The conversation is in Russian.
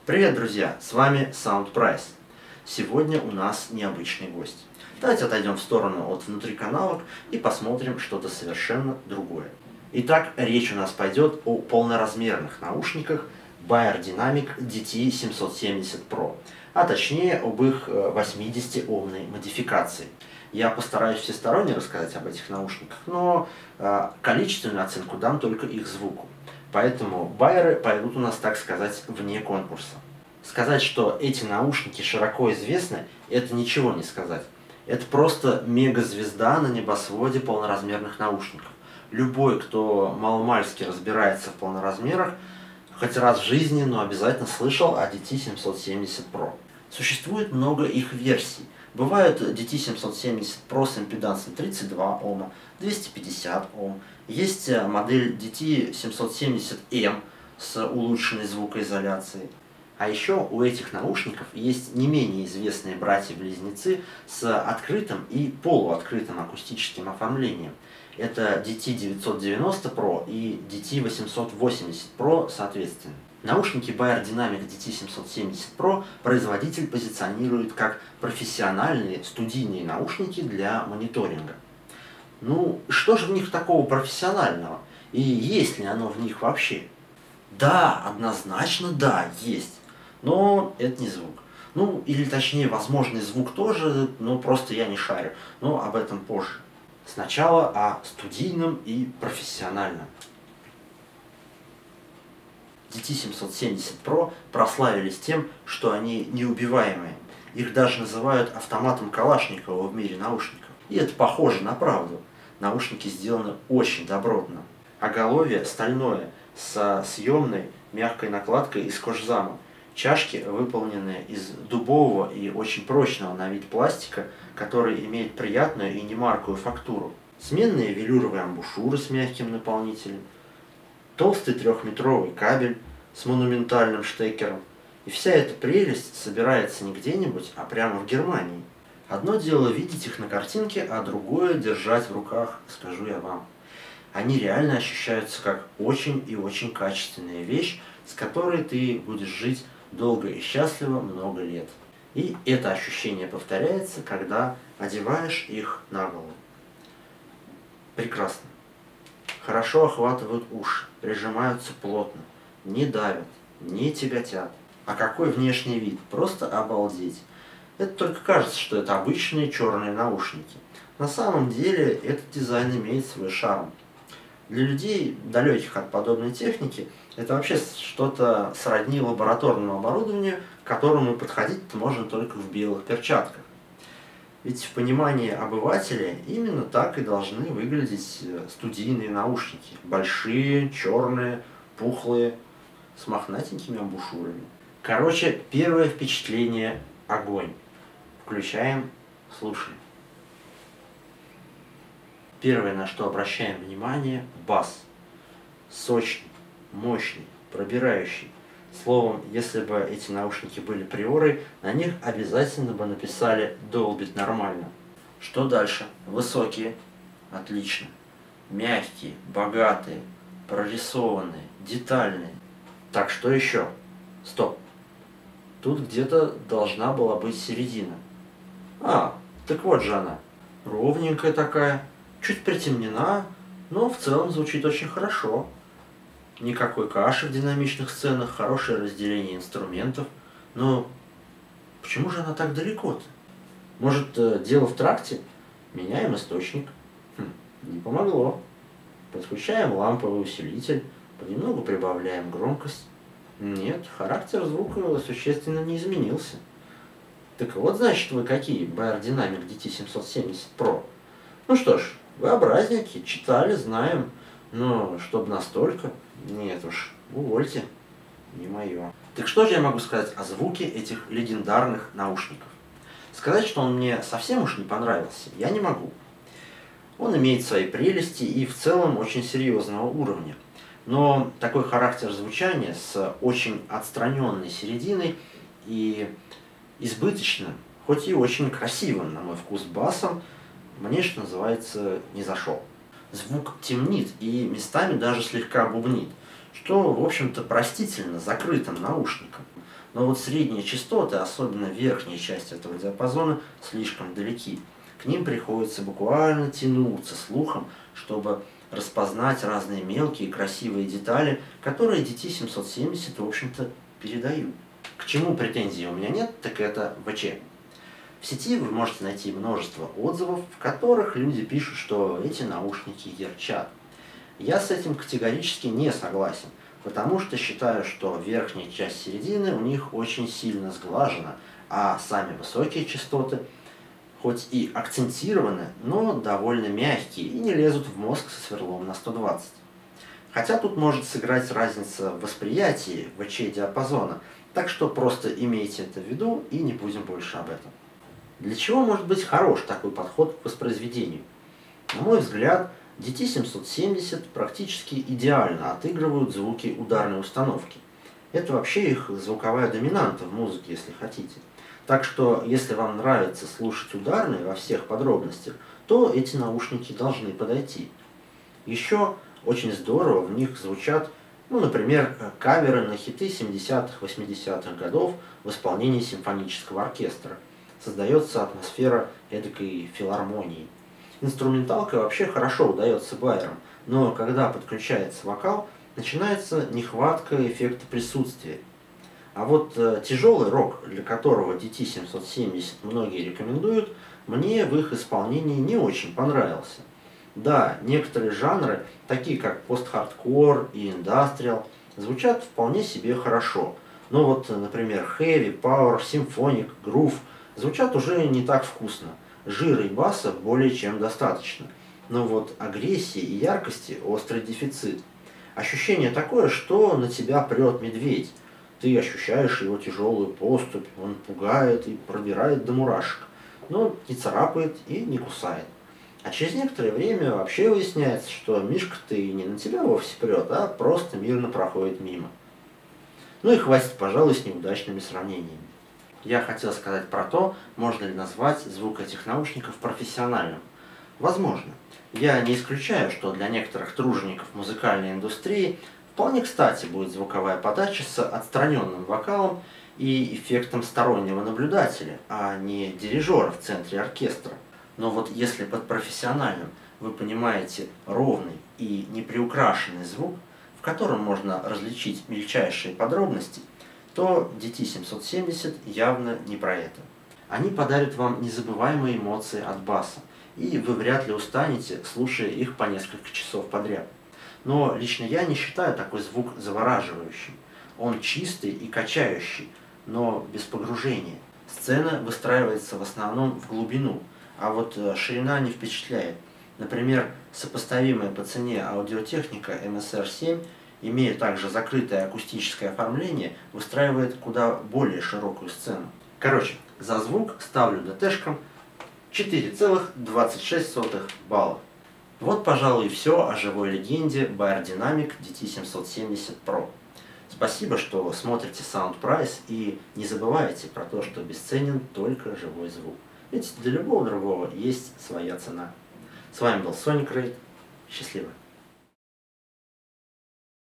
Привет, друзья! С вами SoundPrice. Сегодня у нас необычный гость. Давайте отойдем в сторону от внутриканалок и посмотрим что-то совершенно другое. Итак, речь у нас пойдет о полноразмерных наушниках Beyerdynamic DT770 Pro, а точнее об их 80-омной модификации. Я постараюсь всесторонне рассказать об этих наушниках, но количественную оценку дам только их звуку. Поэтому байеры пойдут у нас, так сказать, вне конкурса. Сказать, что эти наушники широко известны, это ничего не сказать. Это просто мегазвезда на небосводе полноразмерных наушников. Любой, кто маломальски разбирается в полноразмерах, хоть раз в жизни, но обязательно слышал о DT770 Pro. Существует много их версий. Бывают DT770 Pro с импедансом 32 Ома, 250 Ом. Есть модель DT770M с улучшенной звукоизоляцией. А еще у этих наушников есть не менее известные братья-близнецы с открытым и полуоткрытым акустическим оформлением. Это DT990 Pro и DT880 Pro соответственно. Наушники Beyerdynamic DT770 Pro производитель позиционирует как профессиональные студийные наушники для мониторинга. Ну, что же в них такого профессионального? И есть ли оно в них вообще? Да, однозначно да, есть. Но это не звук. Ну, или точнее, возможный звук тоже, но просто я не шарю. Но об этом позже. Сначала о студийном и профессиональном. DT770 Pro прославились тем, что они неубиваемые. Их даже называют автоматом Калашникова в мире наушников. И это похоже на правду. Наушники сделаны очень добротно. Оголовье стальное, со съемной мягкой накладкой из кожзама. Чашки выполнены из дубового и очень прочного на вид пластика, который имеет приятную и немаркую фактуру. Сменные велюровые амбушюры с мягким наполнителем. Толстый 3-метровый кабель с монументальным штекером. И вся эта прелесть собирается не где-нибудь, а прямо в Германии. Одно дело видеть их на картинке, а другое держать в руках, скажу я вам. Они реально ощущаются как очень и очень качественная вещь, с которой ты будешь жить долго и счастливо много лет. И это ощущение повторяется, когда одеваешь их на голову. Прекрасно. Хорошо охватывают уши, прижимаются плотно, не давят, не тяготят. А какой внешний вид? Просто обалдеть. Это только кажется, что это обычные черные наушники. На самом деле этот дизайн имеет свой шарм. Для людей, далеких от подобной техники, это вообще что-то сродни лабораторному оборудованию, к которому подходить можно только в белых перчатках. Ведь в понимании обывателя именно так и должны выглядеть студийные наушники. Большие, черные, пухлые, с мохнатенькими амбушюрами. Короче, первое впечатление – огонь. Включаем, слушаем. Первое, на что обращаем внимание – бас. Сочный, мощный, пробирающий. Словом, если бы эти наушники были приорой, на них обязательно бы написали «долбит нормально». Что дальше? Высокие. Отлично. Мягкие, богатые, прорисованные, детальные. Так, что еще? Стоп. Тут где-то должна была быть середина. А, так вот же она. Ровненькая такая, чуть притемнена, но в целом звучит очень хорошо. Никакой каши в динамичных сценах, хорошее разделение инструментов. Но почему же она так далеко-то? Может, дело в тракте? Меняем источник. Не помогло. Подключаем ламповый усилитель, понемногу прибавляем громкость. Нет, характер звука существенно не изменился. Так вот, значит, вы какие, Beyerdynamic DT770 Pro. Ну что ж, вы образники, читали, знаем, но чтобы настолько, нет уж, увольте, не мое. Так что же я могу сказать о звуке этих легендарных наушников? Сказать, что он мне совсем уж не понравился, я не могу. Он имеет свои прелести и в целом очень серьезного уровня. Но такой характер звучания с очень отстраненной серединой и избыточным, хоть и очень красивым, на мой вкус, басом, мне, что называется, не зашел. Звук темнит и местами даже слегка бубнит, что, в общем-то, простительно закрытым наушникам. Но вот средние частоты, особенно верхняя часть этого диапазона, слишком далеки. К ним приходится буквально тянуться слухом, чтобы распознать разные мелкие красивые детали, которые DT770, в общем-то, передают. К чему претензий у меня нет, так это ВЧ. В сети вы можете найти множество отзывов, в которых люди пишут, что эти наушники ярчат. Я с этим категорически не согласен, потому что считаю, что верхняя часть середины у них очень сильно сглажена, а сами высокие частоты хоть и акцентированы, но довольно мягкие и не лезут в мозг со сверлом на 120. Хотя тут может сыграть разница в восприятии ВЧ-диапазона, так что просто имейте это в виду и не будем больше об этом. Для чего может быть хорош такой подход к воспроизведению? На мой взгляд, DT770 практически идеально отыгрывают звуки ударной установки. Это вообще их звуковая доминанта в музыке, если хотите. Так что, если вам нравится слушать ударные во всех подробностях, то эти наушники должны подойти. Еще очень здорово в них звучат, например, каверы на хиты 70-х, 80-х годов в исполнении симфонического оркестра. Создается атмосфера эдакой филармонии. Инструменталка вообще хорошо удается байерам, но когда подключается вокал, начинается нехватка эффекта присутствия. А вот тяжелый рок, для которого DT770 многие рекомендуют, мне в их исполнении не очень понравился. Да, некоторые жанры, такие как пост-хардкор и индастриал, звучат вполне себе хорошо. Но вот, например, хэви, пауэр, симфоник, грув звучат уже не так вкусно. Жира и баса более чем достаточно. Но вот агрессии и яркости острый дефицит. Ощущение такое, что на тебя прет медведь. Ты ощущаешь его тяжелую поступь, он пугает и пробирает до мурашек, но не царапает и не кусает. А через некоторое время вообще выясняется, что мишка-то и не на тебя вовсе прет, а просто мирно проходит мимо. Ну и хватит, пожалуй, с неудачными сравнениями. Я хотел сказать про то, можно ли назвать звук этих наушников профессиональным. Возможно. Я не исключаю, что для некоторых тружеников музыкальной индустрии вполне кстати будет звуковая подача с отстраненным вокалом и эффектом стороннего наблюдателя, а не дирижера в центре оркестра. Но вот если под профессиональным вы понимаете ровный и неприукрашенный звук, в котором можно различить мельчайшие подробности, то DT770 явно не про это. Они подарят вам незабываемые эмоции от баса, и вы вряд ли устанете, слушая их по несколько часов подряд. Но лично я не считаю такой звук завораживающим. Он чистый и качающий, но без погружения. Сцена выстраивается в основном в глубину, а вот ширина не впечатляет. Например, сопоставимая по цене аудиотехника MSR7, имея также закрытое акустическое оформление, выстраивает куда более широкую сцену. Короче, за звук ставлю ДТшкам 4,26 балла. Вот, пожалуй, и все о живой легенде Beyerdynamic DT770 Pro. Спасибо, что смотрите Soundprice и не забывайте про то, что бесценен только живой звук. Ведь для любого другого есть своя цена. С вами был Sonic Raid. Счастливо!